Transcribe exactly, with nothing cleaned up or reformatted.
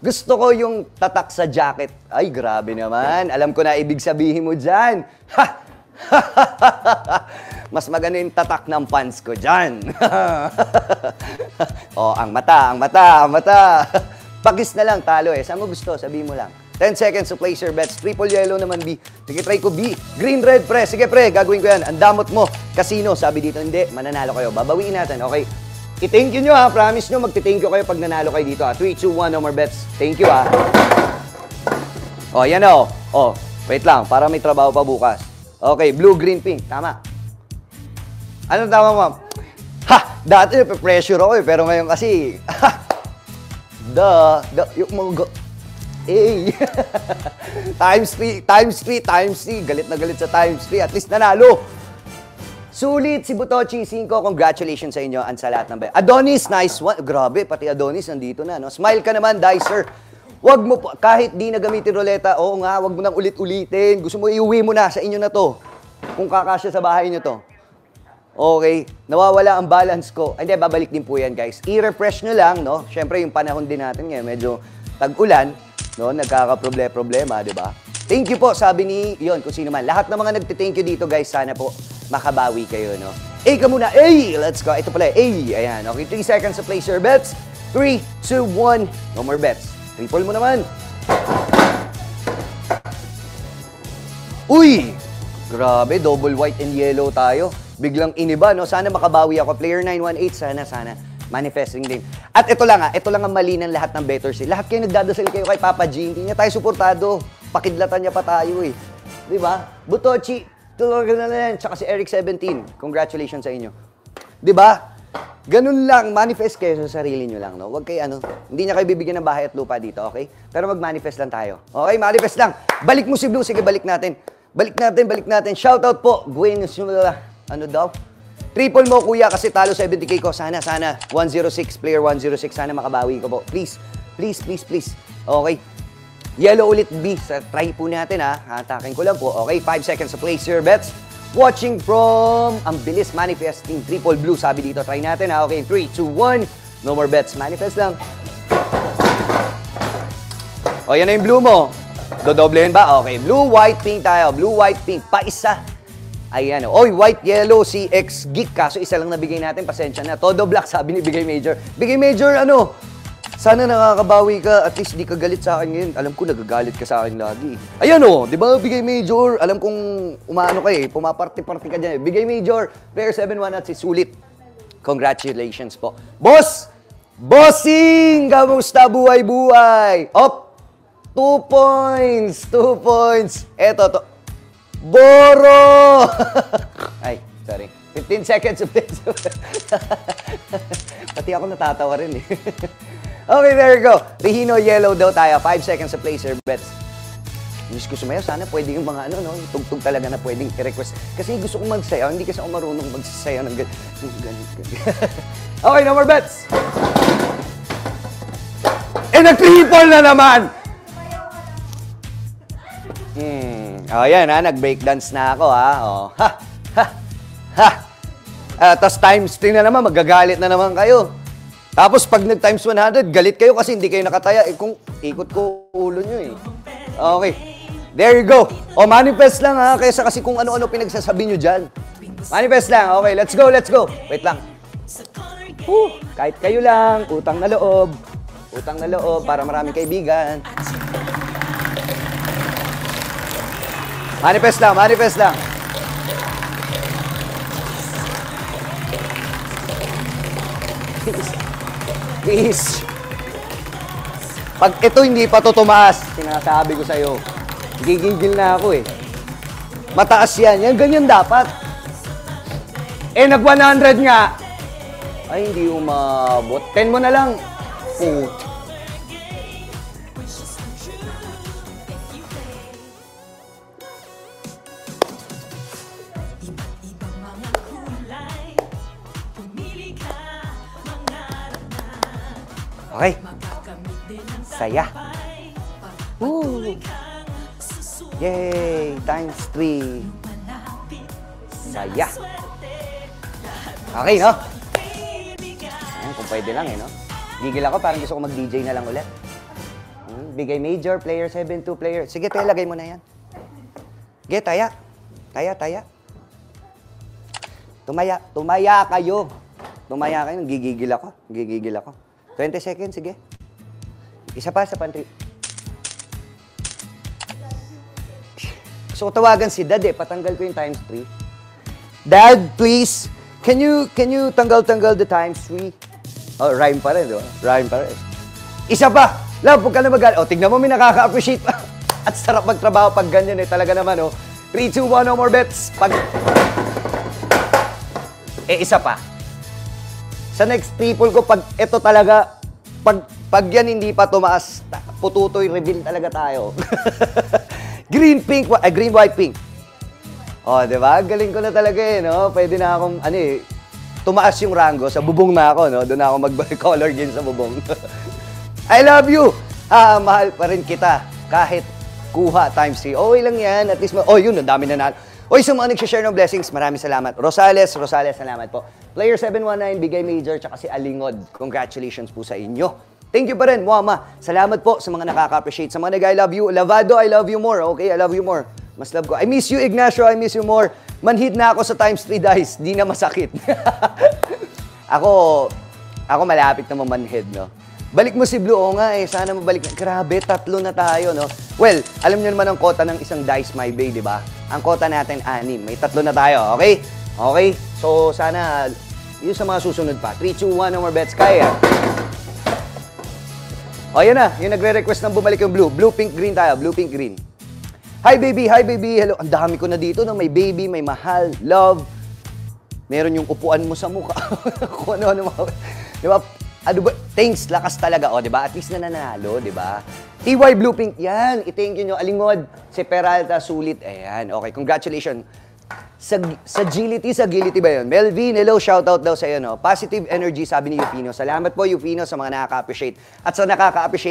Gusto ko yung tatak sa jacket. Ay, grabe naman. Alam ko na ibig sabihin mo dyan. Ha! Mas maganda yung tatak ng pants ko dyan. Oh, ang mata, ang mata, ang mata. Pagis na lang, talo eh. Saan mo gusto? Sabihin mo lang. ten seconds to place your bets. Triple yellow naman, B. Sige, try ko, B. Green, red, pre. Sige, pre. Gagawin ko yan. Ang damot mo. Casino. Sabi dito, hindi. Mananalo kayo. Babawiin natin. Okay. I-thank you nyo, ha. Promise nyo, magti-thank you kayo pag nanalo kayo dito, ha. three, two, one, no more bets. Thank you, ha. Oh, yan, oh. Oh, wait lang. Para may trabaho pa bukas. Okay, blue, green, pink. Tama. Ano tama, ma'am? Ha! Dati, pressure ako, eh. Pero ngayon kasi, ha! Da, da, yung mga... Hey! Times three, times three, times three. Galit na galit sa times three. At least nanalo. Sulit si Butochi Cinco. Congratulations sa inyo. Ang sa lahat ng bayan. Adonis, nice one. Grabe, pati Adonis nandito na. No? Smile ka naman, Dicer. Wag mo, kahit di na gamitin ruleta, oo nga, wag mo nang ulit-ulitin. Gusto mo, iuwi mo na sa inyo na to. Kung kakasya sa bahay nyo to. Okay, nawawala ang balance ko. Hindi, babalik din po yan, guys. I-refresh nyo lang, no? Siyempre, yung panahon din natin ngayon, medyo tag-ulan, no? Nagkakaproble-problema, di ba? Thank you po, sabi ni, yon kung sino man. Lahat ng mga nagti-thank you dito, guys, sana po makabawi kayo, no? A ka muna, A! Let's go. Ito pala, A. Ayan, okay. three seconds to place your bets. three, two, one. No more bets. Triple mo naman. Uy! Grabe, double white and yellow tayo. Biglang iniba, no? Sana makabawi ako. Player nine one eight, sana, sana. Manifesting din. At ito lang, ah. Ito lang ang mali ng lahat ng bettors. Eh. Lahat kayo nagdadasal kayo kay Papa G. Hindi niya tayo suportado. Pakidlatan niya pa tayo, eh. Di ba? Butochi, tulungan na yan. Tsaka si Eric seventeen. Congratulations sa inyo. Di ba? Ganun lang. Manifest kayo sa sarili nyo lang, no? Huwag kayo, ano, hindi niya kayo bibigyan ng bahay at lupa dito, okay? Pero mag-manifest lang tayo. Okay, manifest lang. Balik mo si Blue. Sige, balik natin. Balik natin, balik natin. Shoutout po. Gwen, ano daw? Triple mo, kuya, kasi talo seventy K ko. Sana, sana. one oh six, player one oh six. Sana makabawi ko po. Please, please, please, please. Okay. Yellow ulit, B. Sa try po natin, ha. Hatakin ko lang po. Okay, five seconds to place your bets. Watching from, ang bilis, manifesting. Triple blue, sabi dito. Try natin, ha. Okay, three, two, one. No more bets. Manifest lang. O, yan na yung blue mo. Dodoblehin ba? Okay, blue, white, pink tayo. Blue, white, pink. Paisa. Ayan, o. Oy, white, yellow, si X-Geek. Kaso isa lang nabigay natin. Pasensya na. Todo black, sabi ni Bigay Major. Bigay Major, ano? Sana nakakabawi ka. At least di ka galit sa akin ngayon. Alam ko, nagagalit ka sa akin lagi. Ayan, o. Di ba, Bigay Major? Alam kong umaano ka eh. Pumaparty-party ka dyan. Bigay Major, player seven one at si Sulit. Congratulations po. Boss! Bossing! Kamusta buhay-buhay? Op! Two points! Two points! Eto, to. Boro! Ay, sorry. fifteen seconds of this. Pati ako natatawa rin eh. Okay, there you go. Rihino yellow daw tayo. five seconds to place your bets. Diyos ko sumayaw. Sana pwede yung mga ano, no? Tugtog talaga na pwedeng i-request. Kasi gusto kong magsayaw. Hindi kasi ako marunong magsasayaw ng ganit. Okay, no more bets. Eh, nag-triple na naman! Hmm. Oh, yan ha. Nag-breakdance na ako ha. Oh. Ha! Ha! Ha! Uh, Tapos times three na naman. Magagalit na naman kayo. Tapos pag nag-times one hundred, galit kayo kasi hindi kayo nakataya. Eh, kung ikot ko ulo nyo eh. Okay. There you go. O, manifest lang ha. Kaysa kasi kung ano-ano pinagsasabi nyo dyan. Manifest lang. Okay, let's go, let's go. Wait lang. Whew. Kahit kayo lang. Utang na loob. Utang na loob para maraming kaibigan. Manifest lang, manifest lang. Please. Please. Pag ito hindi pa to tumaas, sinasabi ko sa'yo, gigigil na ako eh. Mataas yan. Yan, ganyan dapat. Eh, nag one hundred nga. Ay, hindi umabot. ten mo na lang. Put. Okay. Saya. Woo. Yay! Times three. Saya. Okay, no? Ayan, kung pwede lang eh, no? Gigil ako, parang gusto ko mag-D J na lang ulit. Hmm, bigay major, player seven two, player. Sige, te, lagay mo na yan. Sige, taya. Taya, taya. Tumaya, tumaya kayo. Tumaya kayo, gigigil ako. Gigigil ako. twenty seconds, sige. Isa pa sa pantry. So, tawagan si Dad eh. Patanggal ko yung times three. Dad, please, can you, can you tanggal-tanggal the times three? Oh, rhyme pa rin, di ba? Rhyme pa rin. Isa pa! Love, huwag ka na mag- O, tignan mo, may nakaka-appreciate pa. At sarap magtrabaho pag ganyan eh. Talaga naman, oh. three, two, one, no more bets. Pag... Eh, isa pa. Sa next triple ko, pag ito talaga, pag, pag yan hindi pa tumaas, pututoy, reveal talaga tayo. Green, pink, ay, green, white, pink. O, di ba? Galing ko na talaga eh, no? Pwede na akong, ano eh, tumaas yung rango, sa bubong na ako, no? Doon na ako mag-color game sa bubong. I love you! Ah, mahal pa rin kita. Kahit kuha times three. Okay lang yan. At least, ma- oh, yun, ang dami na na. Oy, sa mga nag-share ng blessings, maraming salamat. Rosales, Rosales, salamat po. Player seven one nine, Bigay Major, tsaka si Alingod. Congratulations po sa inyo. Thank you pa rin, Wama. Salamat po sa mga nakaka-appreciate. Sa mga nag-I love you. Lavado, I love you more. Okay, I love you more. Mas love ko. I miss you, Ignacio. I miss you more. Manhid na ako sa times three dice. Di na masakit. ako, ako malapit na mamanhid, no? Balik mo si Blue. Oo nga eh. Sana mabalik na. Grabe, tatlo na tayo, no? Well, alam niyo naman ang kota ng isang dice, my bay, di ba? Ang kota natin, anim. May tatlo na tayo, okay? Okay? So, sana, yun sa mga susunod pa. three, two, one, no more bets. Kaya. O, yan na. Yung nagre-request ng bumalik yung blue. Blue, pink, green tayo. Blue, pink, green. Hi, baby. Hi, baby. Hello. Ang dami ko na dito, no? May baby, may mahal, love. Meron yung upuan mo sa mukha. Kung ano-ano mo. Di ba? Ano ba? Thanks, lakas talaga. O, di ba? At least nananalo, di ba? T Y Blue Pink, yan. I-thank you nyo. Alingod, si Peralta, sulit. Ayan, okay. Congratulations. Sa, sa agility, sa agility ba yun? Melvin, hello, shoutout daw sa iyo, no? Positive energy, sabi ni Eufino. Salamat po, Eufino, sa mga nakaka-appreciate. At sa nakaka-appreciate,